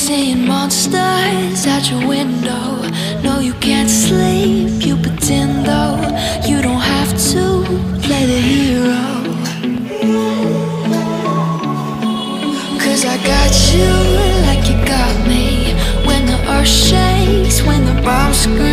Seeing monsters out your window. No, you can't sleep, you pretend though. You don't have to play the hero. 'Cause I got you like you got me. When the earth shakes, when the bombs scream,